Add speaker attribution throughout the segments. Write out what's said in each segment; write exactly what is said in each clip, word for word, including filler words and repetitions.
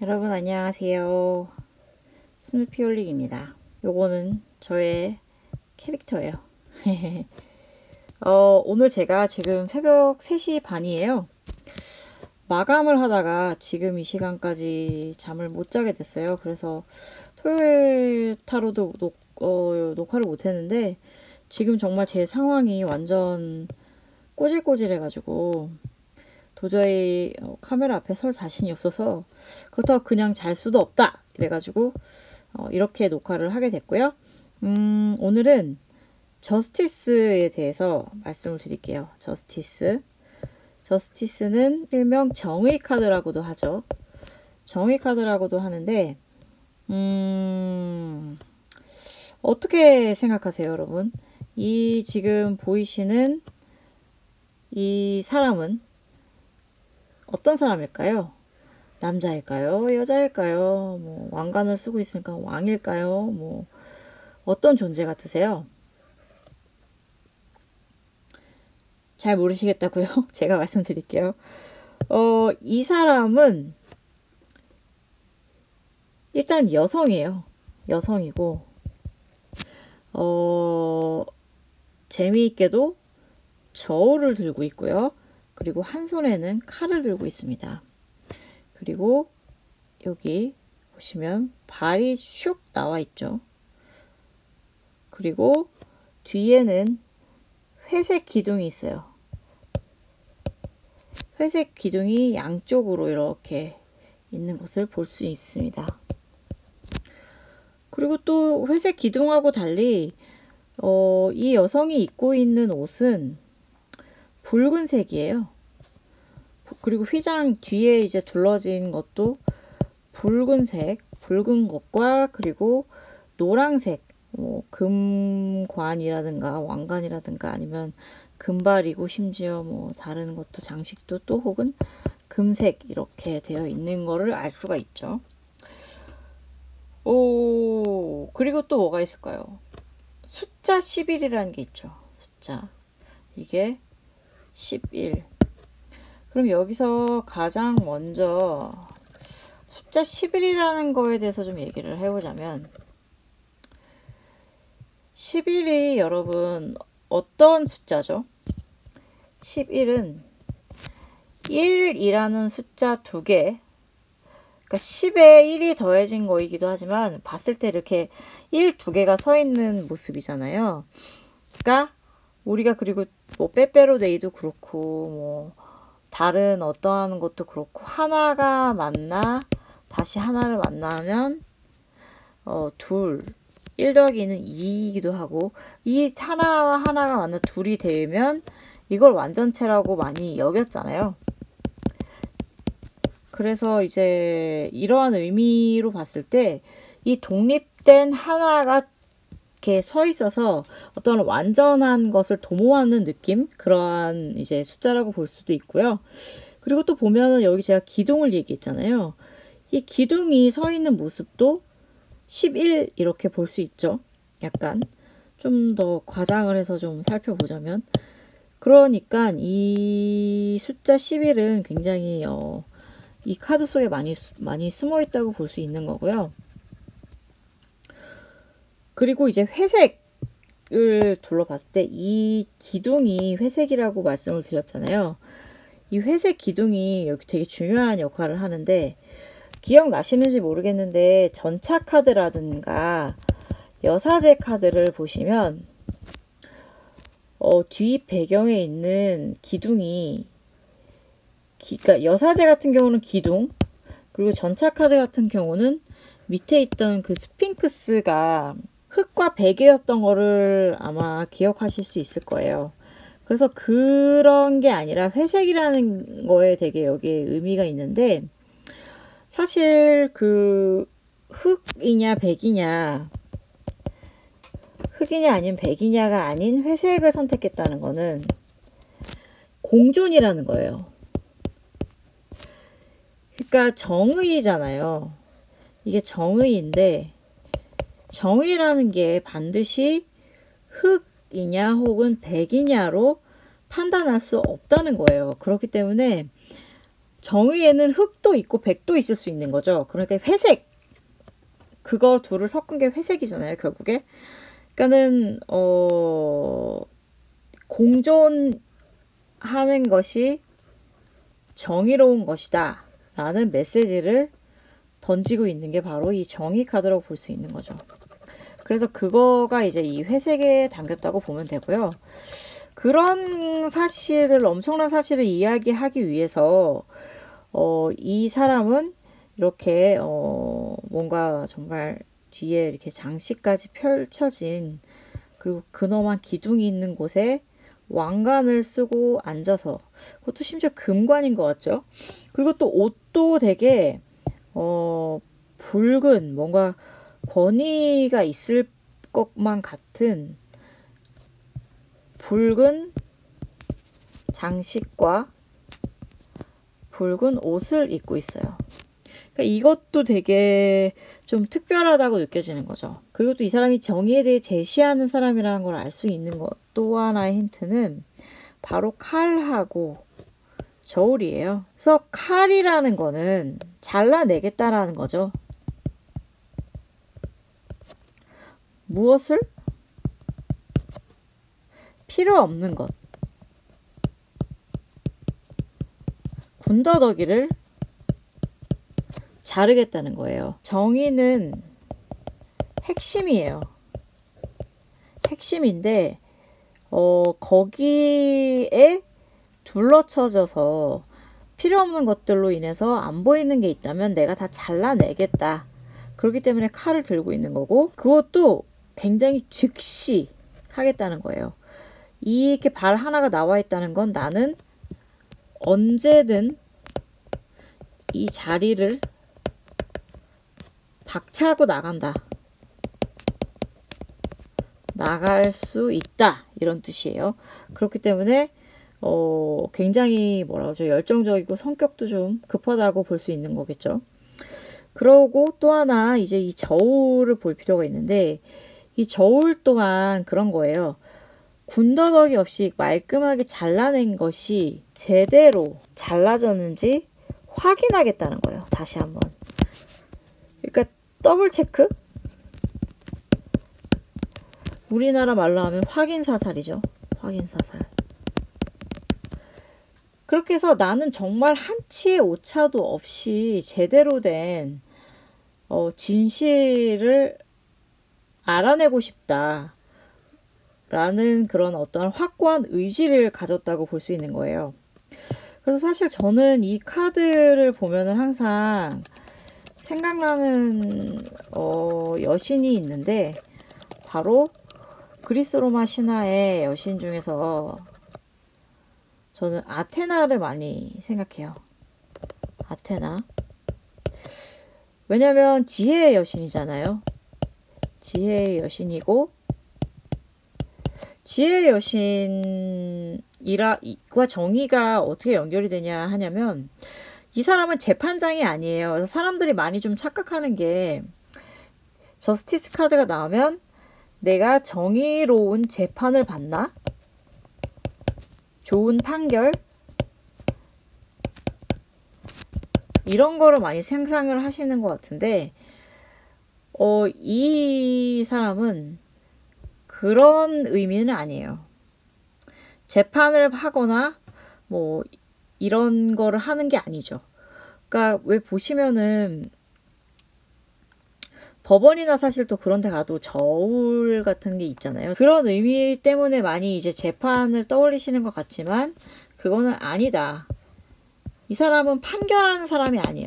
Speaker 1: 여러분 안녕하세요. 스누피올릭입니다. 요거는 저의 캐릭터예요. 어, 오늘 제가 지금 새벽 세 시 반이에요. 마감을 하다가 지금 이 시간까지 잠을 못 자게 됐어요. 그래서 토요일 타로도 녹, 어, 녹화를 못 했는데 지금 정말 제 상황이 완전 꼬질꼬질해가지고 도저히 카메라 앞에 설 자신이 없어서 그렇다고 그냥 잘 수도 없다 이래가지고 어, 이렇게 녹화를 하게 됐고요. 음, 오늘은 저스티스에 대해서 말씀을 드릴게요. 저스티스. 저스티스는 일명 정의 카드라고도 하죠. 정의 카드라고도 하는데 음, 어떻게 생각하세요, 여러분? 이 지금 보이시는 이 사람은 어떤 사람일까요? 남자일까요? 여자일까요? 뭐 왕관을 쓰고 있으니까 왕일까요? 뭐 어떤 존재 같으세요? 잘 모르시겠다고요? 제가 말씀드릴게요. 어, 이 사람은 일단 여성이에요. 여성이고 어, 재미있게도 저울을 들고 있고요. 그리고 한 손에는 칼을 들고 있습니다. 그리고 여기 보시면 발이 슉 나와 있죠. 그리고 뒤에는 회색 기둥이 있어요. 회색 기둥이 양쪽으로 이렇게 있는 것을 볼 수 있습니다. 그리고 또 회색 기둥하고 달리 어, 이 여성이 입고 있는 옷은 붉은색이에요. 그리고 휘장 뒤에 이제 둘러진 것도 붉은색, 붉은 것과 그리고 노란색, 뭐 금관이라든가 왕관이라든가 아니면 금발이고 심지어 뭐 다른 것도 장식도 또 혹은 금색 이렇게 되어 있는 거를 알 수가 있죠. 오, 그리고 또 뭐가 있을까요? 숫자 십일이라는 게 있죠. 숫자. 이게 십일. 그럼 여기서 가장 먼저 숫자 십일이라는 거에 대해서 좀 얘기를 해보자면 십일이 여러분 어떤 숫자죠? 십일은 일이라는 숫자 두 개, 그러니까 십에 일이 더해진 거이기도 하지만 봤을 때 이렇게 일 두 개가 서 있는 모습이잖아요. 그러니까 우리가 그리고 뭐 빼빼로데이도 그렇고 뭐 다른 어떠한 것도 그렇고 하나가 만나 다시 하나를 만나면 어, 둘, 일 더하기 이는 이이기도 하고 이 하나와 하나가 만나 둘이 되면 이걸 완전체라고 많이 여겼잖아요. 그래서 이제 이러한 의미로 봤을 때 이 독립된 하나가 이렇게 서 있어서 어떤 완전한 것을 도모하는 느낌? 그러한 이제 숫자라고 볼 수도 있고요. 그리고 또 보면은 여기 제가 기둥을 얘기했잖아요. 이 기둥이 서 있는 모습도 십일 이렇게 볼 수 있죠. 약간 좀 더 과장을 해서 좀 살펴보자면. 그러니까 이 숫자 십일은 굉장히 어, 이 카드 속에 많이, 많이 숨어 있다고 볼 수 있는 거고요. 그리고 이제 회색을 둘러봤을 때 이 기둥이 회색이라고 말씀을 드렸잖아요. 이 회색 기둥이 여기 되게 중요한 역할을 하는데 기억나시는지 모르겠는데 전차 카드라든가 여사제 카드를 보시면 어, 뒤 배경에 있는 기둥이 기, 그러니까 여사제 같은 경우는 기둥, 그리고 전차 카드 같은 경우는 밑에 있던 그 스핑크스가 흙과 베개였던 거를 아마 기억하실 수 있을 거예요. 그래서 그런 게 아니라 회색이라는 거에 되게 여기에 의미가 있는데 사실 그 흙이냐 백이냐 흙이냐 아니면 백이냐가 아닌 회색을 선택했다는 거는 공존이라는 거예요. 그러니까 정의잖아요. 이게 정의인데 정의라는 게 반드시 흙이냐 혹은 백이냐로 판단할 수 없다는 거예요. 그렇기 때문에 정의에는 흑도 있고 백도 있을 수 있는 거죠. 그러니까 회색, 그거 둘을 섞은 게 회색이잖아요, 결국에. 그러니까는 어 공존하는 것이 정의로운 것이다 라는 메시지를 던지고 있는 게 바로 이 정의 카드라고 볼 수 있는 거죠. 그래서 그거가 이제 이 회색에 담겼다고 보면 되고요. 그런 사실을, 엄청난 사실을 이야기하기 위해서 어, 이 사람은 이렇게 어, 뭔가 정말 뒤에 이렇게 장식까지 펼쳐진, 그리고 근엄한 기둥이 있는 곳에 왕관을 쓰고 앉아서, 그것도 심지어 금관인 것 같죠. 그리고 또 옷도 되게 어, 붉은, 뭔가 권위가 있을 것만 같은 붉은 장식과 붉은 옷을 입고 있어요. 그러니까 이것도 되게 좀 특별하다고 느껴지는 거죠. 그리고 또 이 사람이 정의에 대해 제시하는 사람이라는 걸 알 수 있는 것, 또 하나의 힌트는 바로 칼하고 저울이에요. 그래서 칼이라는 거는 잘라내겠다라는 거죠. 무엇을? 필요 없는 것. 군더더기를 자르겠다는 거예요. 정의는 핵심이에요. 핵심인데 어, 거기에 둘러쳐져서 필요 없는 것들로 인해서 안 보이는 게 있다면 내가 다 잘라내겠다. 그렇기 때문에 칼을 들고 있는 거고, 그것도 굉장히 즉시 하겠다는 거예요. 이렇게 발 하나가 나와 있다는 건 나는 언제든 이 자리를 박차고 나간다. 나갈 수 있다. 이런 뜻이에요. 그렇기 때문에 어, 굉장히 뭐라 그러죠? 열정적이고 성격도 좀 급하다고 볼 수 있는 거겠죠. 그러고 또 하나 이제 이 저울을 볼 필요가 있는데, 이 저울 또한 그런 거예요. 군더더기 없이 말끔하게 잘라낸 것이 제대로 잘라졌는지 확인하겠다는 거예요. 다시 한번. 그러니까 더블 체크? 우리나라 말로 하면 확인사살이죠. 확인사살. 그렇게 해서 나는 정말 한치의 오차도 없이 제대로 된 어, 진실을 알아내고 싶다 라는 그런 어떤 확고한 의지를 가졌다고 볼 수 있는 거예요. 그래서 사실 저는 이 카드를 보면은 항상 생각나는 어, 여신이 있는데, 바로 그리스 로마 신화의 여신 중에서 저는 아테나를 많이 생각해요. 아테나. 왜냐면 지혜의 여신이잖아요. 지혜의 여신이고, 지혜의 여신이라 과 정의가 어떻게 연결이 되냐 하냐면, 이 사람은 재판장이 아니에요. 그래서 사람들이 많이 좀 착각하는 게, 저스티스 카드가 나오면 내가 정의로운 재판을 받나? 좋은 판결? 이런 거를 많이 상상을 하시는 것 같은데, 어, 이 사람은 그런 의미는 아니에요. 재판을 하거나 뭐 이런 거를 하는 게 아니죠. 그러니까 왜 보시면은 법원이나 사실 또 그런 데 가도 저울 같은 게 있잖아요. 그런 의미 때문에 많이 이제 재판을 떠올리시는 것 같지만 그거는 아니다. 이 사람은 판결하는 사람이 아니에요.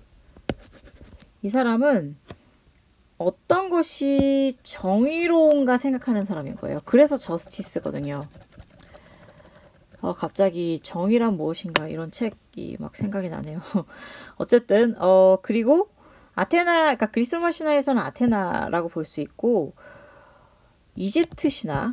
Speaker 1: 이 사람은 어떤 것이 정의로운가 생각하는 사람인 거예요. 그래서 저스티스거든요. 어, 갑자기 정의란 무엇인가 이런 책이 막 생각이 나네요. 어쨌든 어 그리고 아테나, 그러니까 그리스 로마 신화에서는 아테나라고 볼 수 있고, 이집트 신화,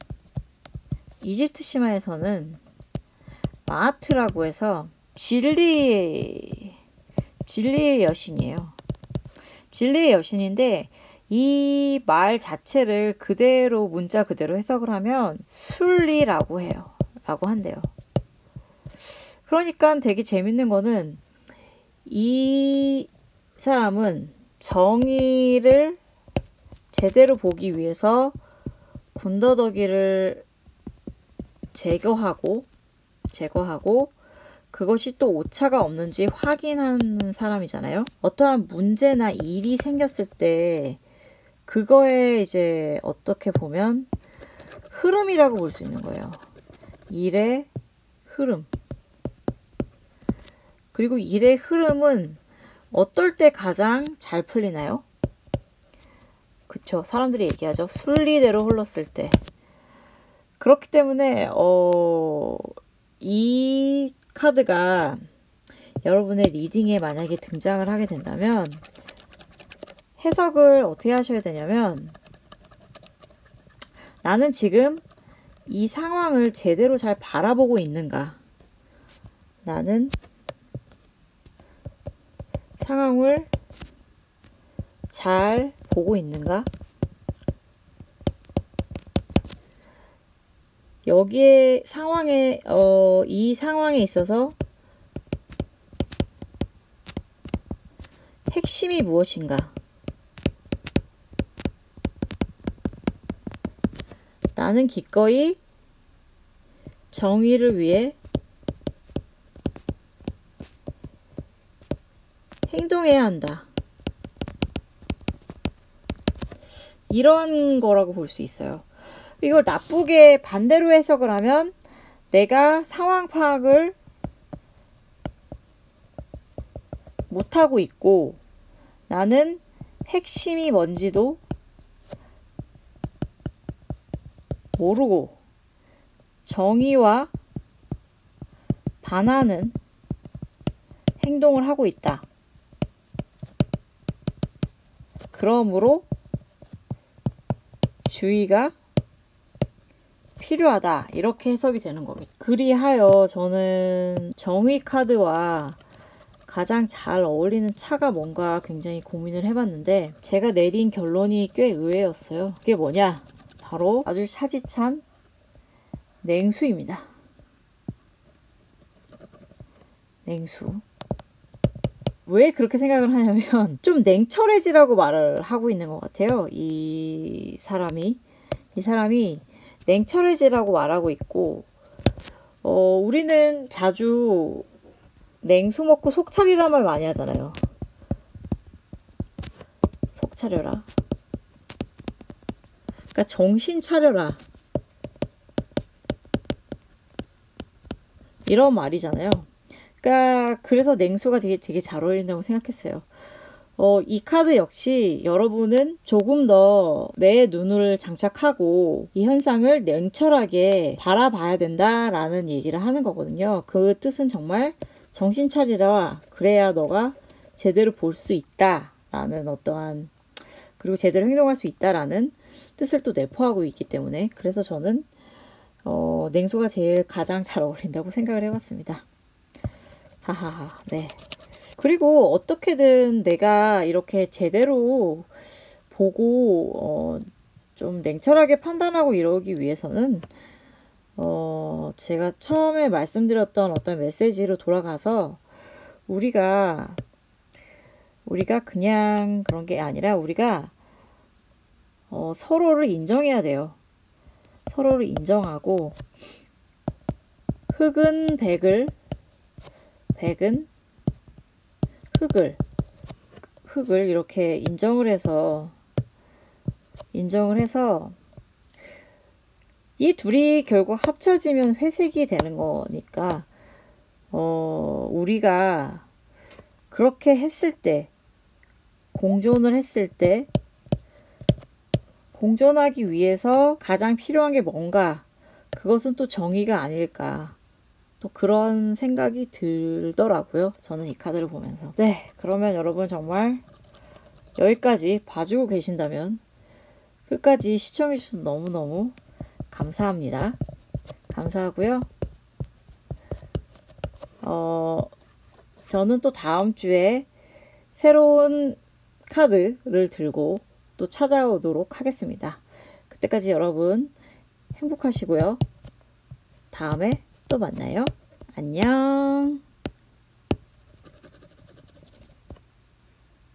Speaker 1: 이집트 신화에서는 마하트라고 해서 진리, 진리의 여신이에요. 진리의 여신인데 이 말 자체를 그대로 문자 그대로 해석을 하면 순리라고 해요. 라고 한대요. 그러니까 되게 재밌는 거는 이 사람은 정의를 제대로 보기 위해서 군더더기를 제거하고 제거하고 그것이 또 오차가 없는지 확인하는 사람이잖아요. 어떠한 문제나 일이 생겼을 때 그거에 이제 어떻게 보면 흐름이라고 볼 수 있는 거예요. 일의 흐름. 그리고 일의 흐름은 어떨 때 가장 잘 풀리나요? 그쵸. 사람들이 얘기하죠. 순리대로 흘렀을 때. 그렇기 때문에 어, 이 카드가 여러분의 리딩에 만약에 등장을 하게 된다면 해석을 어떻게 하셔야 되냐면 나는 지금 이 상황을 제대로 잘 바라보고 있는가? 나는 상황을 잘 보고 있는가? 여기에 상황에 어, 이 상황에 있어서 핵심이 무엇인가? 나는 기꺼이 정의를 위해 행동해야 한다. 이런 거라고 볼 수 있어요. 이걸 나쁘게 반대로 해석을 하면 내가 상황 파악을 못하고 있고 나는 핵심이 뭔지도 모르고 정의와 반하는 행동을 하고 있다. 그러므로 주의가 필요하다. 이렇게 해석이 되는 거겠죠. 그리하여 저는 정의 카드와 가장 잘 어울리는 차가 뭔가 굉장히 고민을 해봤는데 제가 내린 결론이 꽤 의외였어요. 그게 뭐냐? 바로 아주 차디찬 냉수입니다. 냉수. 왜 그렇게 생각을 하냐면 좀 냉철해지라고 말을 하고 있는 것 같아요. 이 사람이 이 사람이 냉철해지라고 말하고 있고 어, 우리는 자주 냉수 먹고 속 차리란 말 많이 하잖아요. 속 차려라. 그러니까 정신 차려라. 이런 말이잖아요. 그러니까 그래서 냉수가 되게 되게 잘 어울린다고 생각했어요. 어, 이 카드 역시 여러분은 조금 더 내 눈을 장착하고 이 현상을 냉철하게 바라봐야 된다라는 얘기를 하는 거거든요. 그 뜻은 정말 정신 차리라. 그래야 너가 제대로 볼 수 있다라는 어떠한 그리고 제대로 행동할 수 있다라는 뜻을 또 내포하고 있기 때문에 그래서 저는 어, 냉수가 제일 가장 잘 어울린다고 생각을 해봤습니다. 하하하. 네. 그리고 어떻게든 내가 이렇게 제대로 보고 어, 좀 냉철하게 판단하고 이러기 위해서는 어, 제가 처음에 말씀드렸던 어떤 메시지로 돌아가서 우리가 우리가 그냥 그런 게 아니라 우리가 어, 서로를 인정해야 돼요. 서로를 인정하고 흑은 백을 백은 흑을 흑을 이렇게 인정을 해서 인정을 해서 이 둘이 결국 합쳐지면 회색이 되는 거니까 어, 우리가 그렇게 했을 때 공존을 했을 때 공존하기 위해서 가장 필요한 게 뭔가 그것은 또 정의가 아닐까 또 그런 생각이 들더라고요. 저는 이 카드를 보면서. 네, 그러면 여러분 정말 여기까지 봐주고 계신다면 끝까지 시청해 주셔서 너무너무 감사합니다. 감사하고요. 어, 저는 또 다음 주에 새로운 카드를 들고 또 찾아오도록 하겠습니다. 그때까지 여러분 행복하시고요. 다음에 또 만나요. 안녕.